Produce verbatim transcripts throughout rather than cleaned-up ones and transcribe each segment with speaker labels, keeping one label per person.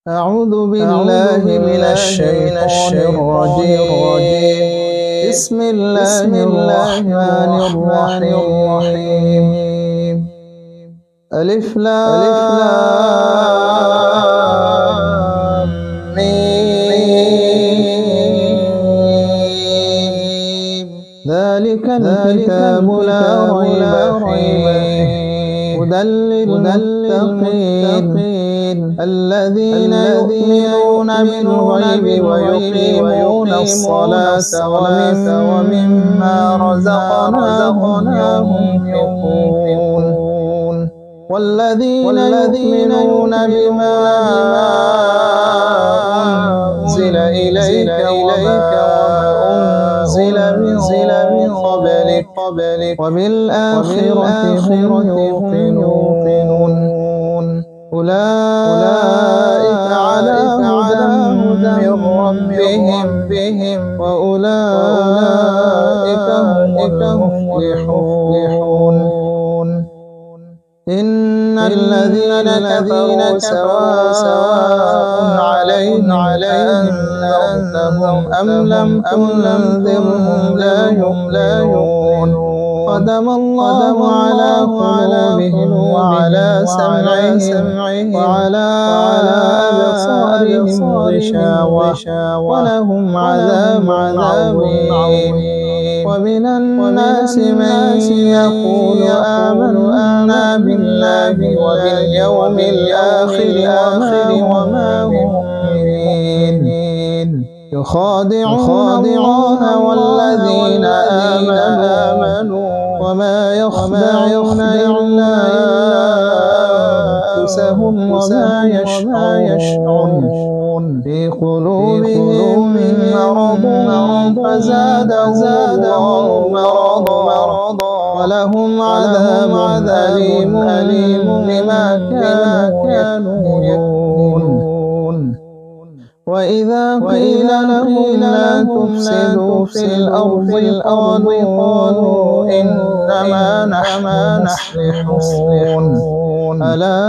Speaker 1: أعوذ بالله من الشيطان الرجيم. بسم الله الرحمن الرحيم. ألف لام ميم. ذلك الكتاب لا ريب فيه هدى للمتقين الذين يؤمنون بالغيب ويقيمون الصلاة ومما رزقناهم ينفقون والذين يؤمنون بما أنزل إليك وما أنزل من قبلك وبالآخرة هم يوقنون أولئك على هدى من ربهم وأولئك هم المفلحون. إن الذين كفروا سواء عليهم أأنذرتهم أم لم تنذرهم لا يؤمنون. ختم الله على قلوبهم وعلى سمعهم وعلى أبصارهم غشاوة ولهم عذاب عظيم. ومن الناس من يقول آمنا بالله وباليوم الآخر وما هم مؤمنين يخادعون الله والذين آمنوا وما يخدعون إلا أنفسهم وما يشعرون. في قلوبهم مرض فزادهم الله مرضا ولهم عذاب أليم بما كانوا يكفرون. وإذا قيل لهم لا تفسدوا في الأرض قالوا إنما نحن مصلحون ألا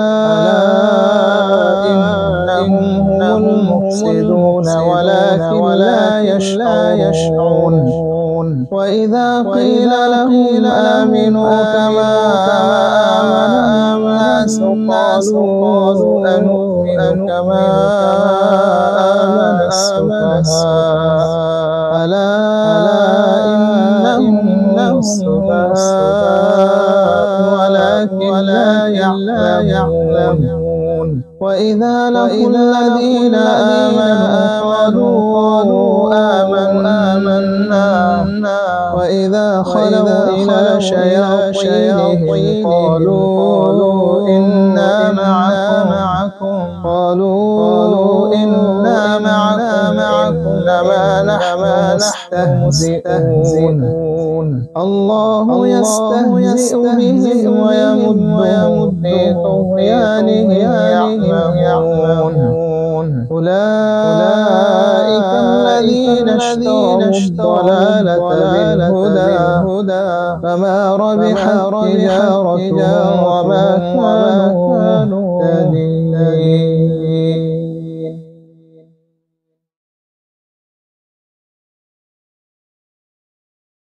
Speaker 1: إنهم هم المفسدون ولكن لا يشعرون. وإذا قيل لهم آمنوا كما آمن الناس قالوا أنؤمن كما آمن السفهاء ألا إنهم السفهاء ولكن لا يعلمون. وإذا لقوا الذين آمنوا قالوا آمنا وإذا خلوا إلى شياطينهم قالوا إنا معكم قالوا إنا معكم إنما نحن مستهزئون. الله يستهزئ بهم ويمدهم في طغيانهم يعمهون. أولئك الذين اشتروا الضلالة بالهدى فما ربحت تجارتهم وما كانوا مهتدين.